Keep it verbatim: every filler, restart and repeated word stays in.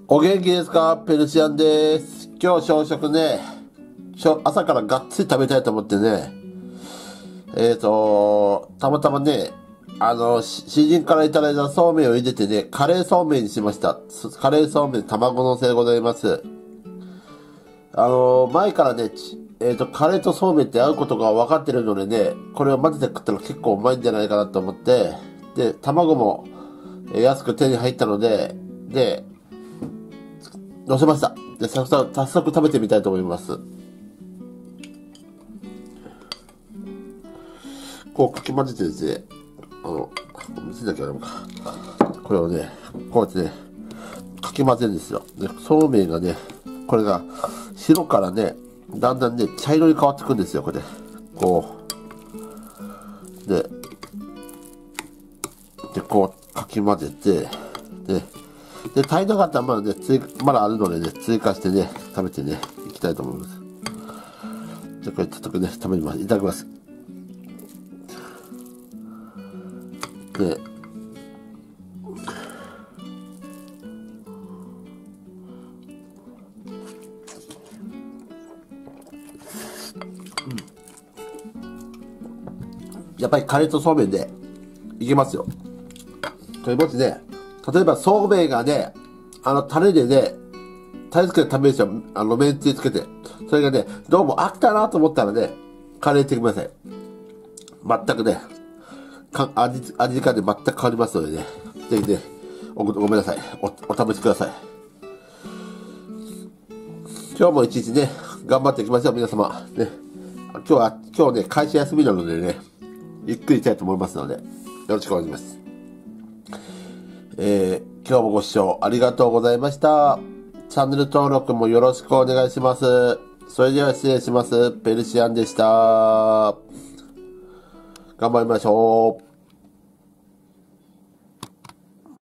お元気ですか？ペルシアンです。今日朝食ね、朝からがっつり食べたいと思ってね、えーと、たまたまね、あの、詩人からいただいたそうめんを茹でてね、カレーそうめんにしました。カレーそうめん卵のせでございます。あの、前からね、えーと、カレーとそうめんって合うことが分かってるのでね、これを混ぜて食ったら結構うまいんじゃないかなと思って、で、卵も安く手に入ったので、で、乗せました。で、早速、早速食べてみたいと思います。こうかき混ぜてですね、あの、見せなきゃダメか。これをね、こうやってね、かき混ぜるんですよ。で、そうめんがね、これが白からね、だんだんね、茶色に変わってくるんですよ、これ。こう。で、で、こう、かき混ぜて、で、で、足りなかったらまだね、追まだあるのでね、追加してね、食べてね、いきたいと思います。じゃあこれちょっとね、食べます。いただきます。で、やっぱりカレーとそうめんでいけますよ。これもしね、例えばそうめんがね、あの、タレでね、タレつけて食べる人は、あの、めんつゆつけて、それがね、どうも飽きたなと思ったらね、カレーしてください。全くね、か味、味感で全く変わりますのでね、ぜひね、お、ごめんなさい。お、お試しください。今日も一日ね、頑張っていきましょう、皆様。ね。今日は、今日ね、会社休みなのでね、ゆっくりしたいと思いますので、よろしくお願いします。えー、今日もご視聴ありがとうございました。チャンネル登録もよろしくお願いします。それでは失礼します。ペルシアンでした。頑張りましょう。